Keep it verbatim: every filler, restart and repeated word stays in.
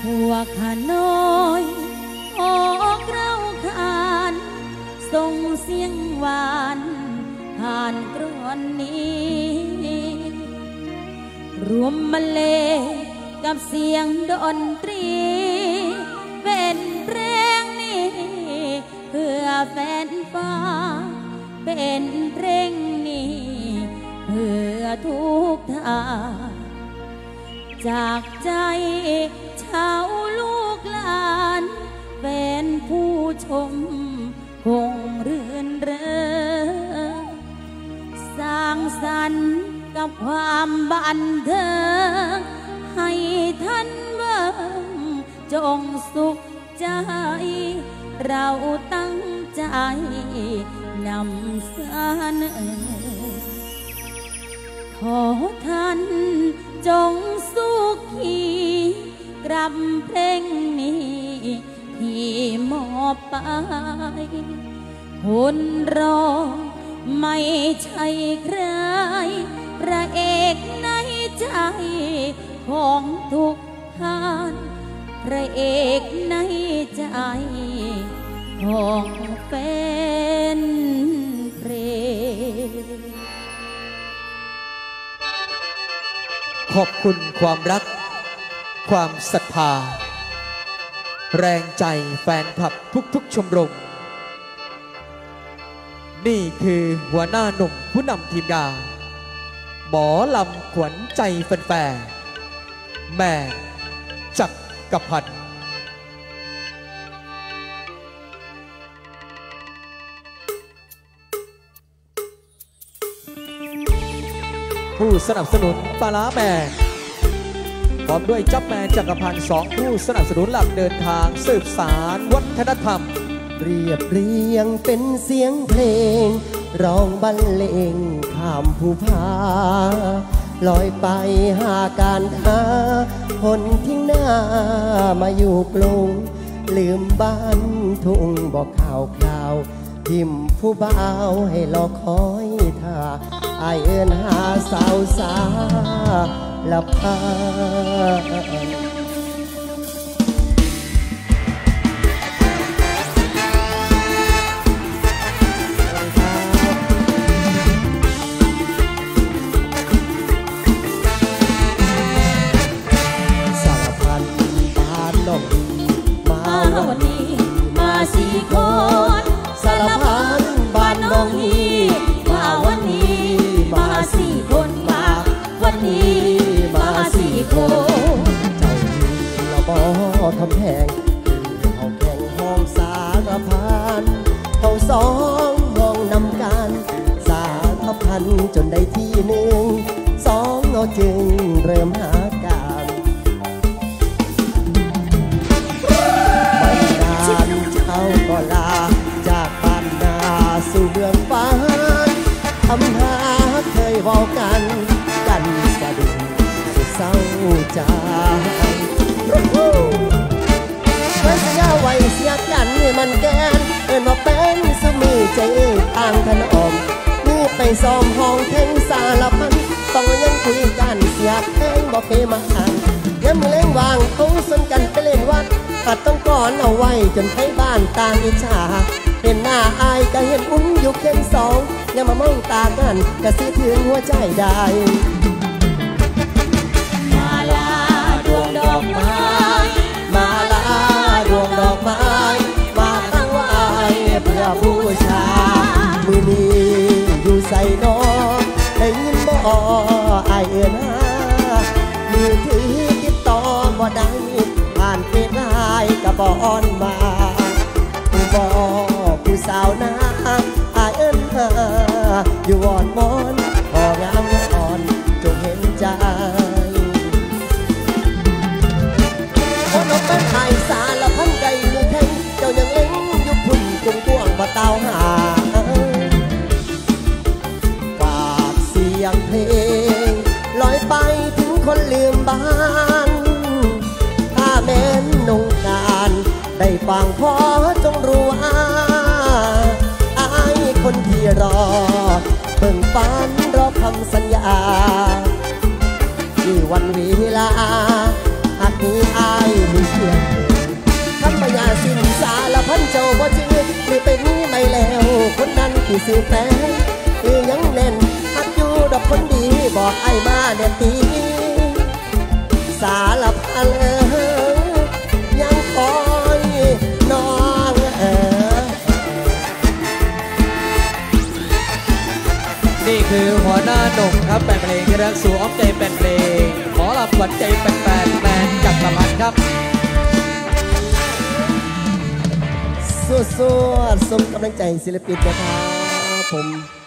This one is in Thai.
วกขาน้อยออกเราขานส่งเสียงหวานผ่านกรอนนี้รวมมาเลกับเสียงดนตรีเป็นเพลงนี้เพื่อแฟนฟ้าเป็นเพลงนี้เพื่อทุกท่าจากใจชาวลูกหลานเป็นผู้ชมคงรื่นเริงสร้างสรรค์กับความบันเทิงให้ท่านเบิ่งจงสุขใจเราตั้งใจนำเสนอขอท่านจงสุขีกับเพลงนี้ที่มอบไปคนรอไม่ใช่ใครพระเอกในใจของทุกท่านพระเอกในใจของแฟนเพลงขอบคุณความรักความศรัทธาแรงใจแฟนคลับทุกๆชมรมนี่คือหัวหน้าหนุ่มผู้นำทีมงานหมอลำขวัญใจแฟนๆแม่จักรพันธ์ผู้สนับสนุนปลาร้าแมนพร้อมด้วยจับแมนจักรพันธ์สองผู้สนับสนุนหลักเดินทางสืบสารวัฒนธรรมเรียบเรียงเป็นเสียงเพลงร้องบรรเลงข้ามภูผาลอยไปหาการค้าคนทิ้งหน้ามาอยู่กรุงลืมบ้านทุ่งบอกข่าวคราวทิมผู้บ่าวให้รอคอยท่าไอเอิ้นหาสาวสาลับพาวันนี้มาสี่คนสารพันบ้านน้องฮีมาวันนี้มาสี่คนมาวันนี้มาสี่คนเจ้าที่เราบ่ทำแพงเขาแข่งห้องสารพันเขาสองห้องนำกันสารพันจนได้ที่หนึ่งสองเราจึงเริ่มหาการเขาก็ลาจากบ้านนาสู่เมืองฟ้าทำหาเคยบอกกันกันสะดุ้งสุดเศร้าใจเมื่อเสียไว้เสียกันนี่มันแกนเอิ้นมาเป็นสมีใจทางถนอมนี่ไปซ้อมห้องแข่งสารพันต้องยังคุยกันเสียแข่งบอกเคมาอ่านยังมือเล่งวางเขาสนกันไปเล่นวัดอาจต้องก่อนเอาไว้จนไทยบ้านตาอิจฉาเห็นหน้าอายก็เห็นอุ้มอยู่เข็มสองอย่ามามองตากันก็สิถึงหัวใจได้มาลาดวงดอกไม้มาลาดวงดอกไม้มาตั้งไว้เพื่อผู้ชายมือนี้อยู่ใส่นอได้ยินบ่อายเอิ้นหามือถือติดต่อบ่ได้ผ่านเฟซไลน์กับบอนมาผู้บอผู้สาวนาอายเอิ้นหาอยู่วอนมอนพองามอ่อนจงเห็นใจคนออกเป็นไทยสารพันไก่มือแข็งเจ้ายังเล็งยุบพุ่นจงพ่วงบ่เตาหาฝากเสียงเพลงลอยไปถึงคนลืมบ้านแม้นนงการได้ฟังพอจงรู้ว่าอายคนที่รอเบิ่งฝันรอคำสัญญาที่วันเวลาหากมีอายมีที่ซื้อแฟนคือยังแน่นฮักอยู่ดอกคนดีบอกไอ้มาเด่นตีสารพันเลยยังคอยน้องเออนี่คือหัวหน้าหนุ่มครับแปลงเพลงที่รักสู่อ้อมใจแปลงเพลงหมอลำขวัญใจแปลงแปลงแมนจักรพันธ์ครับสู้ๆส่งกำลังใจศิลปินนะครับผม